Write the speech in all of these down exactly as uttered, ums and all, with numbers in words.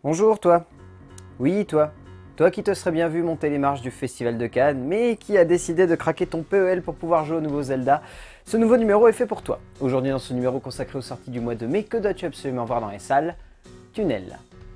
Bonjour toi. Oui toi. Toi qui te serais bien vu monter les marches du Festival de Cannes, mais qui a décidé de craquer ton P E L pour pouvoir jouer au nouveau Zelda, ce nouveau numéro est fait pour toi. Aujourd'hui dans ce numéro consacré aux sorties du mois de mai, que dois-tu absolument voir dans les salles? Tunnel.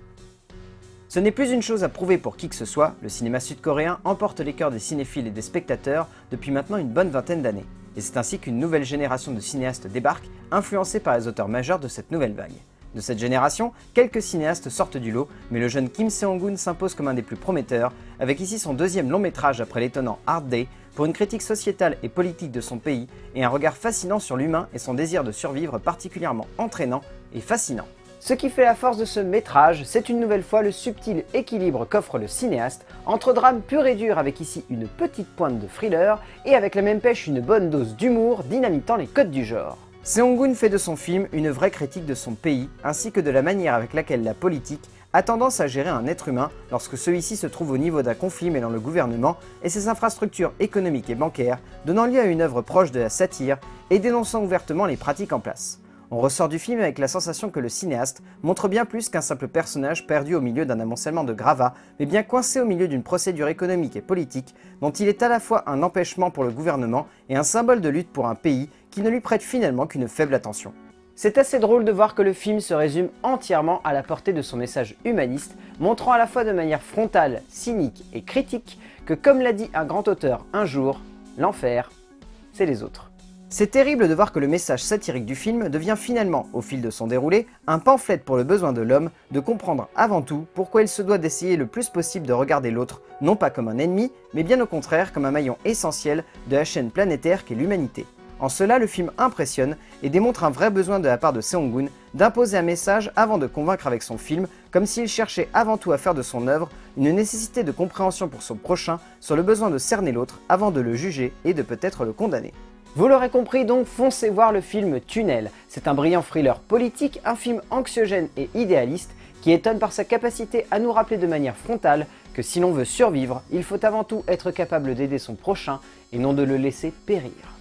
Ce n'est plus une chose à prouver pour qui que ce soit, le cinéma sud-coréen emporte les cœurs des cinéphiles et des spectateurs depuis maintenant une bonne vingtaine d'années. Et c'est ainsi qu'une nouvelle génération de cinéastes débarque, influencée par les auteurs majeurs de cette nouvelle vague. De cette génération, quelques cinéastes sortent du lot, mais le jeune Kim Seong-gun s'impose comme un des plus prometteurs, avec ici son deuxième long métrage après l'étonnant Hard Day, pour une critique sociétale et politique de son pays, et un regard fascinant sur l'humain et son désir de survivre particulièrement entraînant et fascinant. Ce qui fait la force de ce métrage, c'est une nouvelle fois le subtil équilibre qu'offre le cinéaste entre drame pur et dur avec ici une petite pointe de thriller et avec la même pêche une bonne dose d'humour dynamitant les codes du genre. Seong-gun fait de son film une vraie critique de son pays ainsi que de la manière avec laquelle la politique a tendance à gérer un être humain lorsque celui-ci se trouve au niveau d'un conflit mêlant le gouvernement et ses infrastructures économiques et bancaires, donnant lieu à une œuvre proche de la satire et dénonçant ouvertement les pratiques en place. On ressort du film avec la sensation que le cinéaste montre bien plus qu'un simple personnage perdu au milieu d'un amoncellement de gravats, mais bien coincé au milieu d'une procédure économique et politique dont il est à la fois un empêchement pour le gouvernement et un symbole de lutte pour un pays qui ne lui prête finalement qu'une faible attention. C'est assez drôle de voir que le film se résume entièrement à la portée de son message humaniste, montrant à la fois de manière frontale, cynique et critique que, comme l'a dit un grand auteur un jour, l'enfer, c'est les autres. C'est terrible de voir que le message satirique du film devient finalement, au fil de son déroulé, un pamphlet pour le besoin de l'homme de comprendre avant tout pourquoi il se doit d'essayer le plus possible de regarder l'autre, non pas comme un ennemi, mais bien au contraire comme un maillon essentiel de la chaîne planétaire qu'est l'humanité. En cela, le film impressionne et démontre un vrai besoin de la part de Seong-gun d'imposer un message avant de convaincre avec son film, comme s'il cherchait avant tout à faire de son œuvre une nécessité de compréhension pour son prochain sur le besoin de cerner l'autre avant de le juger et de peut-être le condamner. Vous l'aurez compris donc, foncez voir le film Tunnel. C'est un brillant thriller politique, un film anxiogène et idéaliste qui étonne par sa capacité à nous rappeler de manière frontale que si l'on veut survivre, il faut avant tout être capable d'aider son prochain et non de le laisser périr.